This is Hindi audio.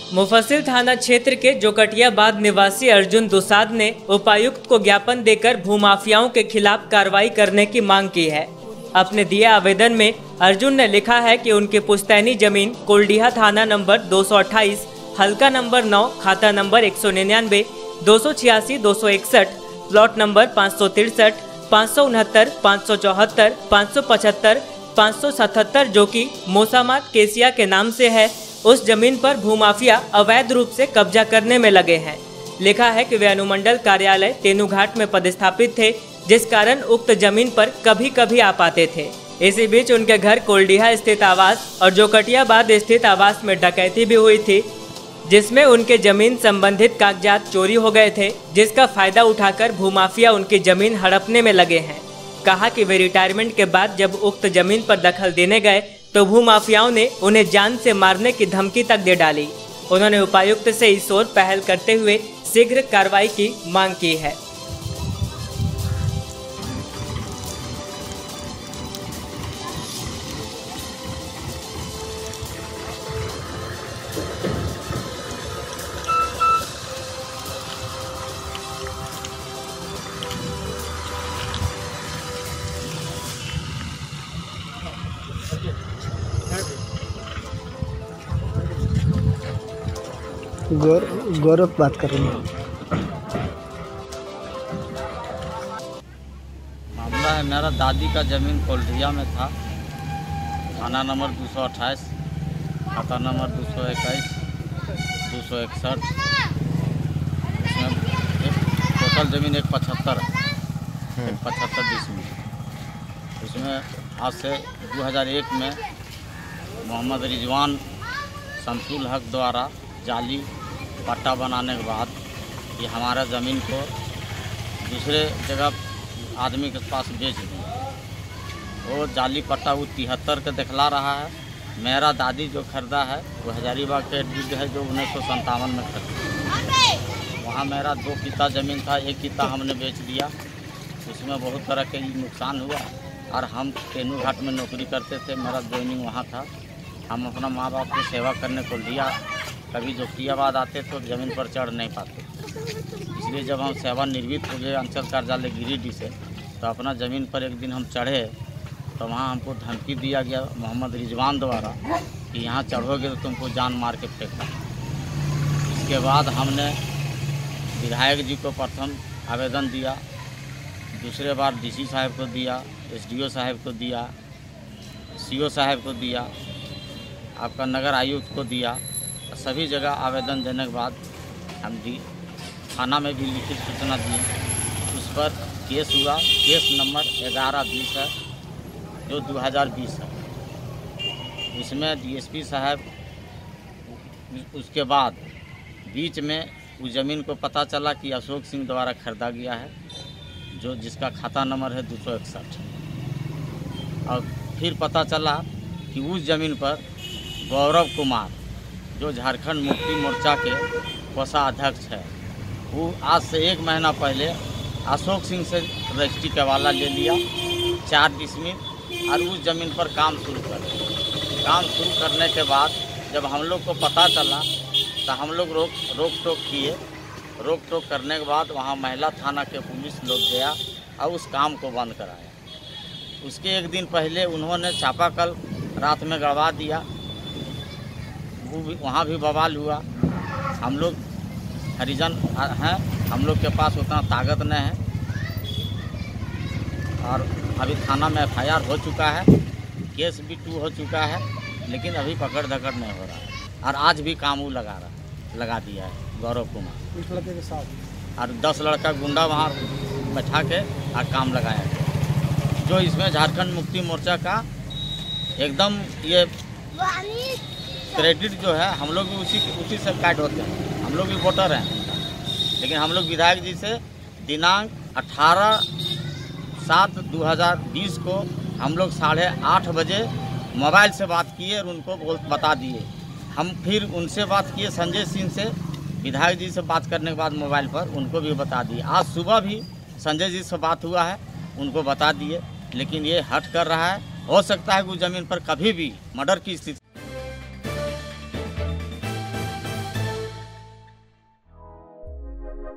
मुफस्सिल थाना क्षेत्र के जोकटियाबाद निवासी अर्जुन दुसाद ने उपायुक्त को ज्ञापन देकर भूमाफियाओं के खिलाफ कार्रवाई करने की मांग की है। अपने दिए आवेदन में अर्जुन ने लिखा है कि उनकी पुश्तैनी जमीन कोल्डिहा थाना नंबर 228, हल्का नंबर 9, खाता नंबर 199, 286, 261, प्लॉट नंबर 563, 569, 574, 575, 577 जो कि मोसामात केसिया के नाम से है, उस जमीन पर भूमाफिया अवैध रूप से कब्जा करने में लगे हैं। लिखा है कि वे अनुमंडल कार्यालय तेनुघाट में पदस्थापित थे, जिस कारण उक्त जमीन पर कभी कभी आ पाते थे। इसी बीच उनके घर कोल्डिहा स्थित आवास और जोकटियाबाद स्थित आवास में डकैती भी हुई थी, जिसमें उनके जमीन संबंधित कागजात चोरी हो गए थे, जिसका फायदा उठाकर भूमाफिया उनकी जमीन हड़पने में लगे हैं। कहा कि वे रिटायरमेंट के बाद जब उक्त जमीन पर दखल देने गए तो भूमाफियाओं ने उन्हें जान से मारने की धमकी तक दे डाली। उन्होंने उपायुक्त से इस ओर पहल करते हुए शीघ्र कार्रवाई की मांग की है। गौरव बात कर रहे हैं। मामला है, मेरा दादी का ज़मीन कोल्डिया में था, थाना नंबर 228, खाता नंबर 221, 261। इसमें टोटल ज़मीन 175 है, 175 डिसमिल। इसमें आज से 2001 में मोहम्मद रिजवान शमसुल हक द्वारा जाली पट्टा बनाने के बाद ये हमारा ज़मीन को दूसरे जगह आदमी के पास बेच दिया। वो जाली पट्टा वो 73 का दिखला रहा है। मेरा दादी जो खरीदा है वो हजारीबाग के डिग है, जो 1957 में खरीदा। वहाँ मेरा 2 किता ज़मीन था, 1 किता हमने बेच दिया। उसमें बहुत तरह के नुकसान हुआ और हम तेनुघाट में नौकरी करते थे, मेरा ज्वाइनिंग वहाँ था। हम अपना माँ बाप की सेवा करने को लिया, कभी जोकटियाबाद आते तो ज़मीन पर चढ़ नहीं पाते। इसलिए जब हम सेवानिवृत्त हो गए अंचल कार्यालय गिरिडीह से, तो अपना ज़मीन पर एक दिन हम चढ़े तो वहाँ हमको धमकी दिया गया मोहम्मद रिजवान द्वारा कि यहाँ चढ़ोगे तो तुमको जान मार के फेंकना। इसके बाद हमने विधायक जी को प्रथम आवेदन दिया, दूसरे बार डीसी साहब को दिया, एसडीओ साहब को दिया, सीओ साहब को दिया, आपका नगर आयुक्त को दिया। सभी जगह आवेदन देने के बाद हम थाना में भी लिखित सूचना दी। उस पर केस हुआ, केस नंबर 1120 है, जो 2020 है। उसमें डीएसपी साहब, उसके बाद बीच में उस ज़मीन को पता चला कि अशोक सिंह द्वारा खरीदा गया है, जो जिसका खाता नंबर है 261। और फिर पता चला कि उस ज़मीन पर गौरव कुमार, जो झारखंड मुक्ति मोर्चा के कोषाध्यक्ष है, वो आज से 1 महीना पहले अशोक सिंह से रजिस्ट्री का हवाला ले लिया 4 डिसमिल और उस ज़मीन पर काम शुरू करने के बाद जब हम लोग को पता चला तो हम लोग रोक टोक किए। रोक टोक करने के बाद वहाँ महिला थाना के पुलिस लोग गया और उस काम को बंद कराया। उसके 1 दिन पहले उन्होंने चापाकल रात में गड़वा दिया, वहाँ भी बवाल हुआ। हम लोग हरिजन हैं, हम लोग के पास उतना ताकत नहीं है और अभी थाना में FIR हो चुका है, केस भी 2 हो चुका है, लेकिन अभी पकड़ धकड़ नहीं हो रहा है। और आज भी काम वो लगा दिया है गौरव कुमार 20 लड़के के साथ, और 10 लड़का गुंडा वहाँ बैठा के और काम लगाया गया, जो इसमें झारखंड मुक्ति मोर्चा का एकदम ये क्रेडिट जो है, हम लोग भी उसी से काट होते हैं, हम लोग भी वोटर हैं। लेकिन हम लोग विधायक जी से दिनांक 18/7/2020 को हम लोग 8:30 बजे मोबाइल से बात किए और उनको बता दिए। हम फिर उनसे बात किए संजय सिंह से, विधायक जी से बात करने के बाद मोबाइल पर उनको भी बता दिए। आज सुबह भी संजय जी से बात हुआ है, उनको बता दिए, लेकिन ये हट कर रहा है। हो सकता है कि उस ज़मीन पर कभी भी मर्डर की स्थिति